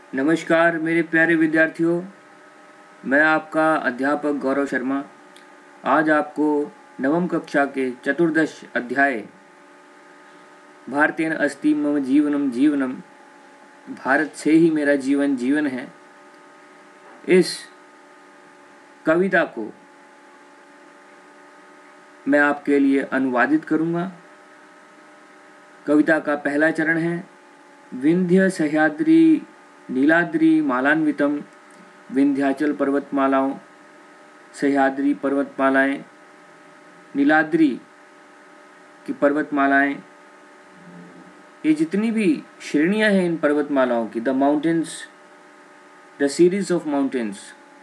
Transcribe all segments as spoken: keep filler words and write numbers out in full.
नमस्कार मेरे प्यारे विद्यार्थियों, मैं आपका अध्यापक गौरव शर्मा आज आपको नवम कक्षा के चतुर्दश अध्याय भारतेन अस्ति मम जीवनम जीवनम, भारत से ही मेरा जीवन जीवन है, इस कविता को मैं आपके लिए अनुवादित करूँगा। कविता का पहला चरण है विंध्य सह्याद्री नीलाद्रि मालान्वितम, विंध्याचल पर्वतमालाओं, सह्याद्री पर्वतमालाएं, नीलाद्रि की पर्वतमालाएं, ये जितनी भी श्रेणियां हैं इन पर्वतमालाओं की, the mountains, the series of mountains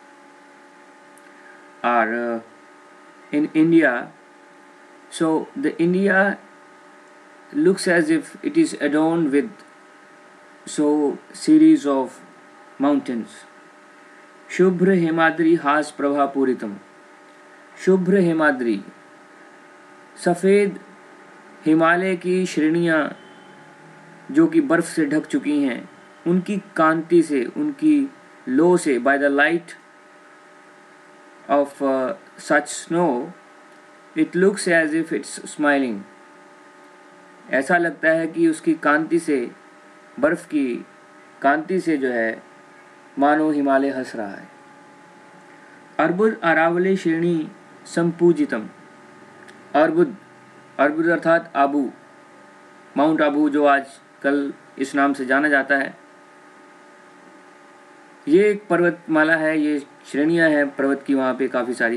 are in India. So the India looks as if it is adorned with so series of mountains. शुभ्र हेमाद्रि हास प्रभा पूरितम, शुभ्र हेमाद्रि, सफ़ेद हिमालय की श्रेणियाँ जो कि बर्फ से ढक चुकी हैं, उनकी कांति से, उनकी लो से, by the light of uh, such snow, it looks as if it's smiling. ऐसा लगता है कि उसकी कांति से, बर्फ की कांति से जो है मानो हिमालय हंस रहा है। अर्बुद अरावली श्रेणी संपूजितम, अर्बुद, अर्बुद अर्थात आबू, माउंट आबू जो आज कल इस नाम से जाना जाता है, ये एक पर्वतमाला है, ये श्रेणियां हैं पर्वत की वहाँ पे काफ़ी सारी।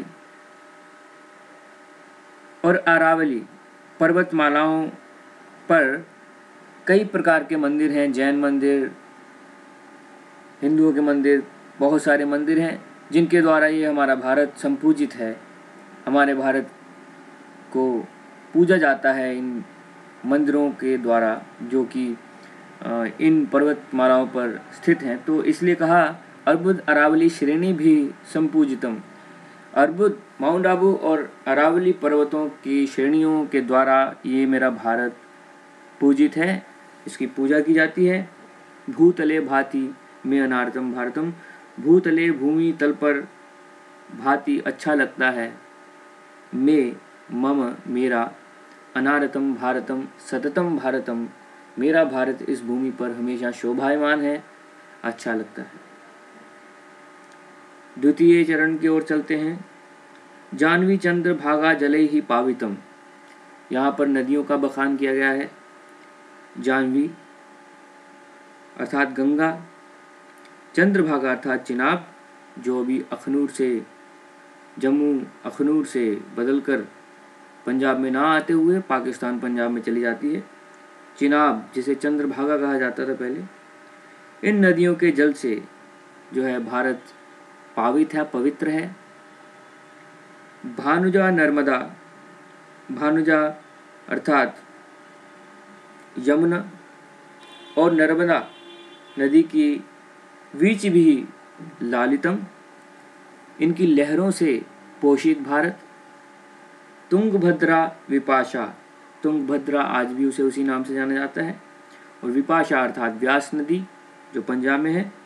और अरावली पर्वतमालाओं पर कई प्रकार के मंदिर हैं, जैन मंदिर, हिंदुओं के मंदिर, बहुत सारे मंदिर हैं जिनके द्वारा ये हमारा भारत संपूजित है। हमारे भारत को पूजा जाता है इन मंदिरों के द्वारा जो कि इन पर्वतमालाओं पर स्थित हैं। तो इसलिए कहा अर्बुद अरावली श्रेणी भी संपूजितम, अर्बुद, माउंट आबू और अरावली पर्वतों की श्रेणियों के द्वारा ये मेरा भारत पूजित है, इसकी पूजा की जाती है। भूतले भाति में अनारतम भारतम, भूतले भूमि तल पर, भाति अच्छा लगता है, में मम मेरा, अनारतम भारतम सततम भारतम, मेरा भारत इस भूमि पर हमेशा शोभायमान है, अच्छा लगता है। द्वितीय चरण की ओर चलते हैं। जानवी चंद्र भागा जले ही पावितम, यहाँ पर नदियों का बखान किया गया है। जानवी अर्थात गंगा, चंद्रभागा अर्थात चिनाब, जो अभी अखनूर से, जम्मू अखनूर से बदलकर पंजाब में ना आते हुए पाकिस्तान पंजाब में चली जाती है। चिनाब जिसे चंद्रभागा कहा जाता था पहले, इन नदियों के जल से जो है भारत पावित है, पवित्र है। भानुजा नर्मदा, भानुजा अर्थात यमुना और नर्मदा नदी की वीच भी लालितम, इनकी लहरों से पोषित भारत। तुंगभद्रा विपाशा, तुंगभद्रा आज भी उसे उसी नाम से जाना जाता है, और विपाशा अर्थात व्यास नदी जो पंजाब में है।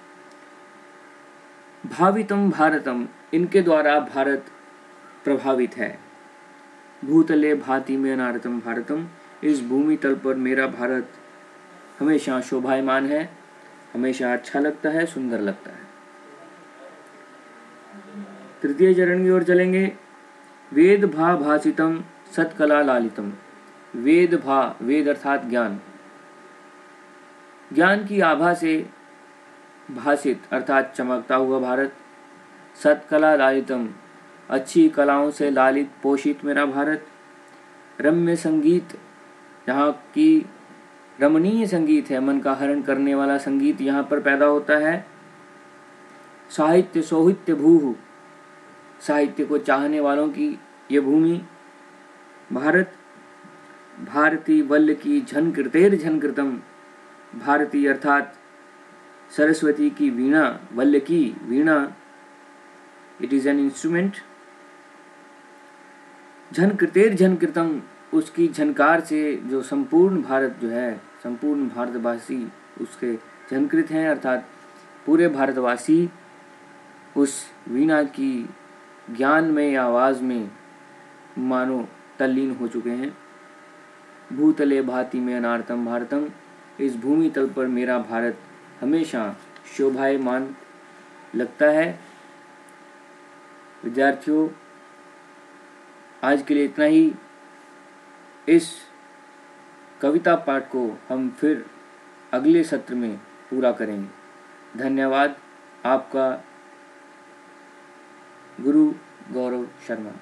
भावितम भारतम, इनके द्वारा भारत प्रभावित है। भूतले भाति में अनारतम भारतम, इस भूमि तल पर मेरा भारत हमेशा शोभायमान है, हमेशा अच्छा लगता है, सुंदर लगता है। तृतीय चरण की ओर चलेंगे। वेद भा भासितम सत्कला लालितम, वेद भा, वेद अर्थात ज्ञान, ज्ञान की आभा से भासित अर्थात चमकता हुआ भारत। सत्कला लालितम, अच्छी कलाओं से लालित पोषित मेरा भारत। रम्य संगीत, यहाँ की रमणीय संगीत है, मन का हरण करने वाला संगीत यहाँ पर पैदा होता है। साहित्य सोहित्य भूः, साहित्य को चाहने वालों की ये भूमि भारत। भारती वल्ल की झनकृतेर झनकृतम, भारती अर्थात सरस्वती की वीणा, वल्ल की वीणा, इट इज एन इंस्ट्रूमेंट। झनकृतेर झनकृतम, उसकी झनकार से जो संपूर्ण भारत जो है, संपूर्ण भारतवासी उसके झनकृत हैं, अर्थात पूरे भारतवासी उस वीणा की ज्ञानमय आवाज़ में मानो तल्लीन हो चुके हैं। भूतले भाति में अनार्तम भारतम, इस भूमि तल पर मेरा भारत हमेशा शोभायमान लगता है। विद्यार्थियों, आज के लिए इतना ही। इस कविता पाठ को हम फिर अगले सत्र में पूरा करेंगे। धन्यवाद। आपका गुरु गौरव शर्मा।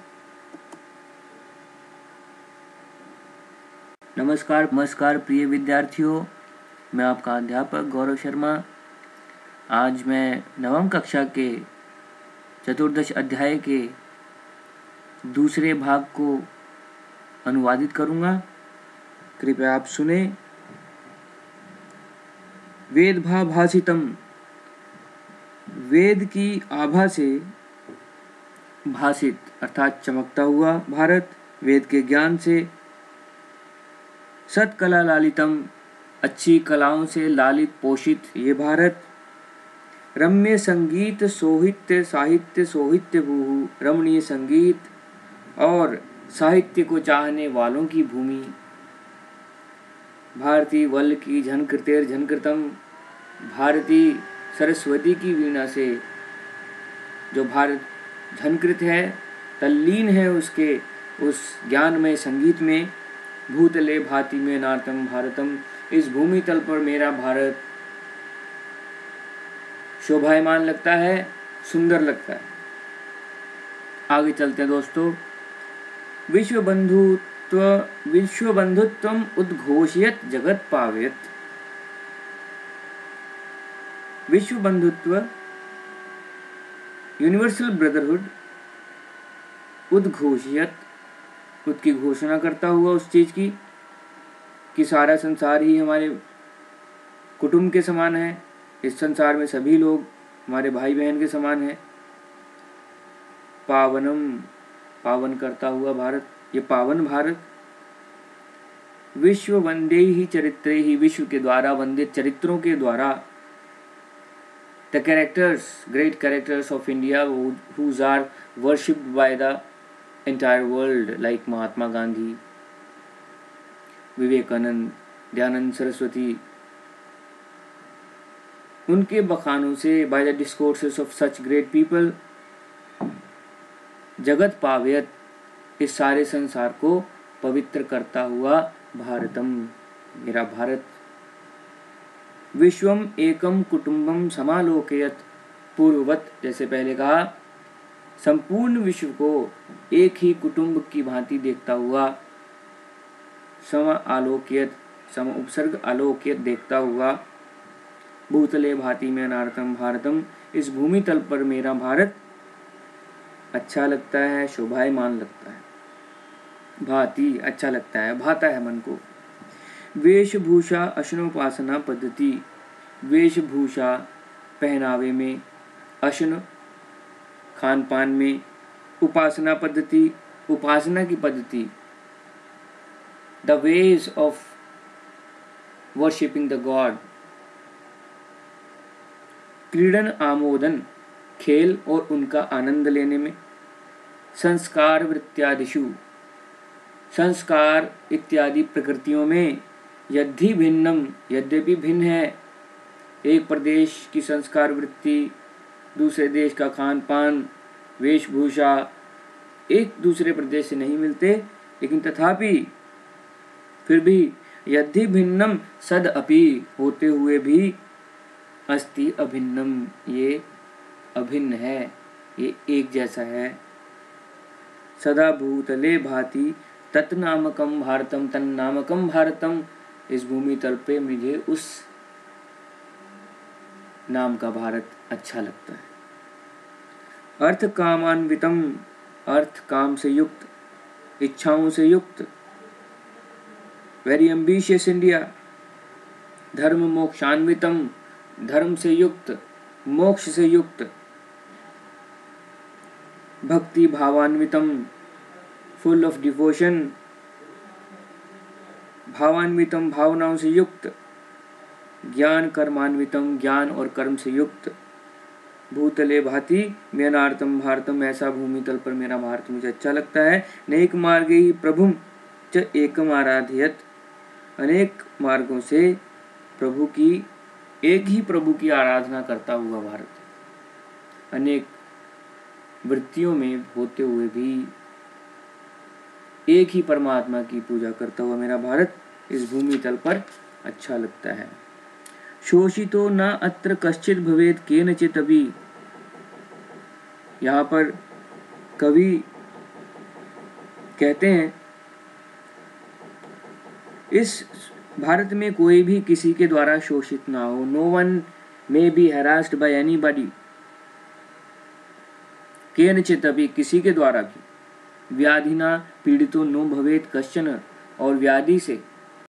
नमस्कार नमस्कार प्रिय विद्यार्थियों, मैं आपका अध्यापक गौरव शर्मा। आज मैं नवम कक्षा के चतुर्दश अध्याय के दूसरे भाग को अनुवादित करूँगा। कृपया आप सुने। वेद भा भासितम, वेद की आभा से भासित अर्थात चमकता हुआ भारत, वेद के ज्ञान से। सत्कला लालितम, अच्छी कलाओं से लालित पोषित ये भारत। रम्य संगीत सोहित्य साहित्य सोहित्य भूहु, रमणीय संगीत और साहित्य को चाहने वालों की भूमि। भारती वल की झनकृतेर झनकृतम, भारती सरस्वती की वीणा से जो भारत झनकृत है, तल्लीन है उसके उस ज्ञानमय संगीत में। भूतले भाति में नार्तम भारतम, इस भूमि तल पर मेरा भारत शोभायमान लगता है, सुंदर लगता है। आगे चलते हैं दोस्तों। विश्व बंधुत्व विश्व बंधुत्वम उद्घोषयत जगत पावेत। विश्व बंधुत्व यूनिवर्सल ब्रदरहुड उद्घोषयत, उसकी घोषणा करता हुआ उस चीज की कि सारा संसार ही हमारे कुटुंब के समान है। इस संसार में सभी लोग हमारे भाई बहन के समान है। पावनम, पावन करता हुआ भारत, ये पावन भारत। विश्व वंदे ही चरित्रे ही, विश्व के द्वारा वंदित चरित्रों के द्वारा। The characters, great characters of India whose are worshipped by the entire world, like Mahatma Gandhi, Vivekananda, Dayanand Saraswati, उनके बखानों से, by the discourses of such great people, जगत पावयत, इस सारे संसार को पवित्र करता हुआ भारतम, मेरा भारत। विश्वम एकम कुटुंबम समालोकयत, पूर्ववत, जैसे पहले कहा, संपूर्ण विश्व को एक ही कुटुंब की भांति देखता हुआ। सम आलोक्यत, सम उपसर्ग आलोक्यत, देखता हुआ। भूतले भांति में अनार्तम भारतम, इस भूमि तल पर मेरा भारत अच्छा लगता है, शोभायमान लगता है। भांति अच्छा लगता है, भाता है मन को। वेशभूषा अशनोपासना पद्धति, वेशभूषा पहनावे में, अशन खान पान में, उपासना पद्धति, उपासना की पद्धति, the ways of worshipping the god. क्रीडन आमोदन, खेल और उनका आनंद लेने में। संस्कार वृत्त्यादिषु, संस्कार इत्यादि प्रकृतियों में। यद्धि भिन्नम, यद्यपि भिन्न है। एक प्रदेश की संस्कार वृत्ति, दूसरे देश का खान पान, वेशभूषा एक दूसरे प्रदेश से नहीं मिलते, लेकिन तथापि फिर भी यद्धि भिन्नम सद अपि, होते हुए भी अस्ति अभिन्नम, ये अभिन्न है, ये एक जैसा है। सदा भूतले भाति तत्नामकम भारतम, तन्नामकम भारतम, इस भूमि तल पे मुझे उस नाम का भारत अच्छा लगता है। अर्थ कामान्वितम, अर्थ काम से युक्त, इच्छाओं से युक्त। Very ambitious India. धर्म मोक्षान्वितम, धर्म से युक्त, मोक्ष से युक्त। भक्ति भावान्वितम, फुल ऑफ डिवोशन, भावान्वितम, भावनाओं से युक्त। ज्ञान कर्मान्वितम, ज्ञान और कर्म से युक्त, भूतले भाति मेनार्थम भारतम, ऐसा भूमि तल पर मेरा भारत मुझे अच्छा लगता है। नेक मार्गे ही प्रभुम च एकम आराध्यत, अनेक मार्गों से प्रभु की, एक ही प्रभु की आराधना करता हुआ भारत, अनेक वृत्तियों में होते हुए भी एक ही परमात्मा की पूजा करता हुआ मेरा भारत इस भूमि तल पर अच्छा लगता है। शोषितो न अत्र कश्चित भवेत केनचित अभी, यहाँ पर कवि कहते हैं इस भारत में कोई भी किसी के द्वारा शोषित ना हो। No one may be harassed by anybody, केनचित अभी, किसी के द्वारा भी। व्याधिना पीड़ितो नो भवेत कश्चन, और व्याधि से